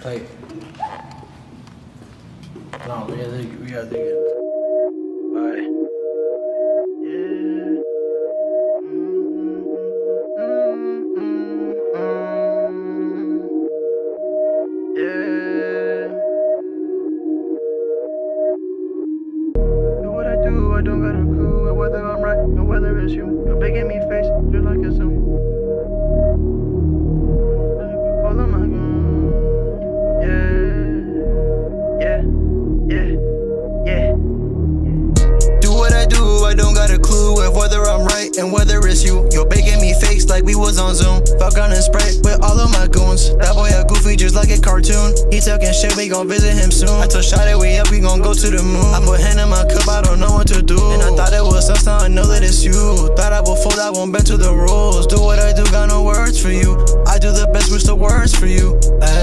Like, no, we gotta think it. Alright. Yeah. Yeah. Do what I do, I don't got a clue whether I'm right or whether it's you. You're making me face just like a Zoom. All of my Do what I do, I don't got a clue of whether I'm right and whether it's you. You're making me face like we was on Zoom. Fuck on and Sprite with all of my goons. That boy a goofy just like a cartoon. He talking shit, we gon' visit him soon. I told Shawty we up, we gon' go to the moon. I put hand in my cup, I don't know what to do. And I thought it was us, now I know that it's you. Thought I would fold, I won't bend to the rules. Do what I do, got no words for you. I do the best, wish the worst for you.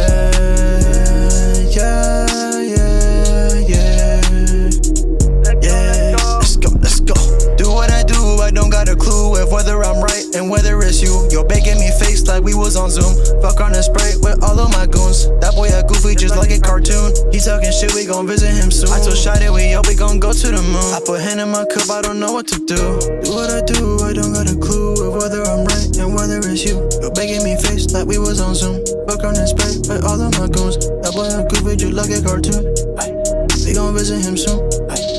I don't got a clue of whether I'm right and whether it's you. You're making me face like we was on Zoom. Fuck on and Sprite with all of my goons. That boy a goofy just like a cartoon. He talking shit, we gon' visit him soon. I told Shawty we up, we gon' go to the moon. I put hand in my cup, I don't know what to do. Do what I do, I don't got a clue of whether I'm right and whether it's you. You're making me face like we was on Zoom. Fuck on and Sprite with all of my goons. That boy a goofy just like a cartoon. We gon' visit him soon.